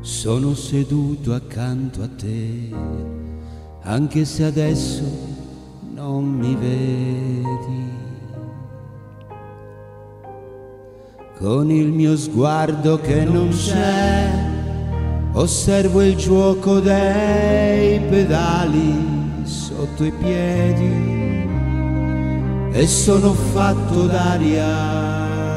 Sono seduto accanto a te, anche se adesso non mi vedi. Con il mio sguardo che non c'è, osservo il giuoco dei pedali sotto i piedi e sono fatto d'aria.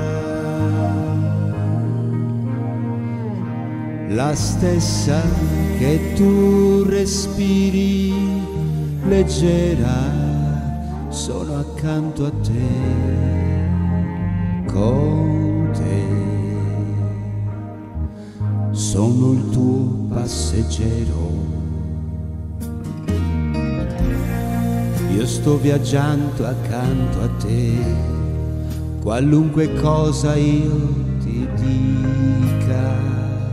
La stessa che tu respiri, leggera, sono accanto a te, con te. Sono il tuo passeggero. Io sto viaggiando accanto a te, qualunque cosa io ti dica.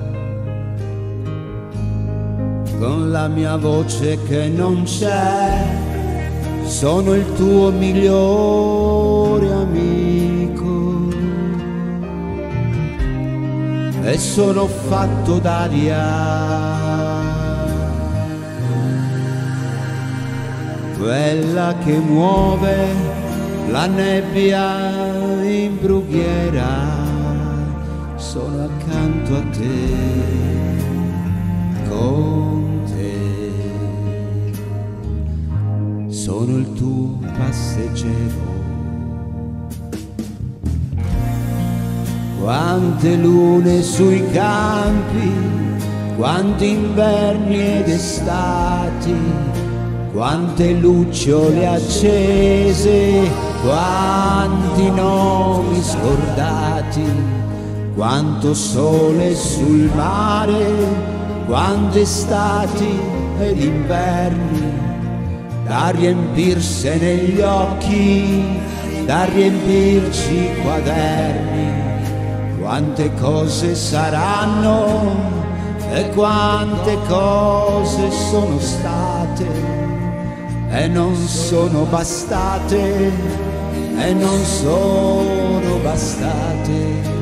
Con la mia voce che non c'è, sono il tuo migliore amico e sono fatto d'aria, quella che muove la nebbia in brughiera. Sono accanto a te, con te. Sono il tuo passeggero. Quante lune sui campi, quanti inverni ed estati, quante lucciole accese, quanti nomi scordati, quanto sole sul mare, quante estati ed inverni da riempirsene gli occhi, da riempirci i quaderni. Quante cose saranno e quante cose sono state e non sono bastate, e non sono bastate,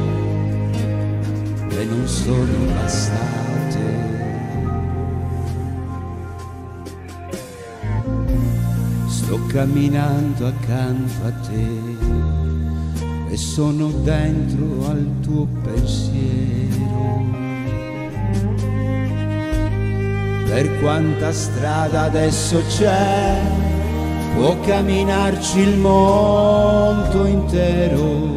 e non sono bastate. Sto camminando accanto a te e sono dentro al tuo pensiero. Per quanta strada adesso c'è, può camminarci il mondo intero.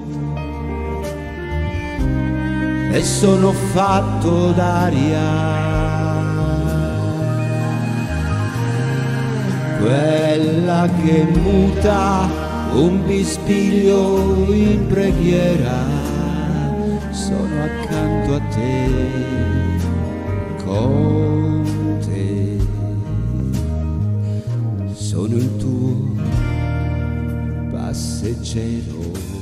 E sono fatto d'aria, quella che muta un bisbiglio in preghiera. Sono accanto a te, con te. Sono il tuo passeggero.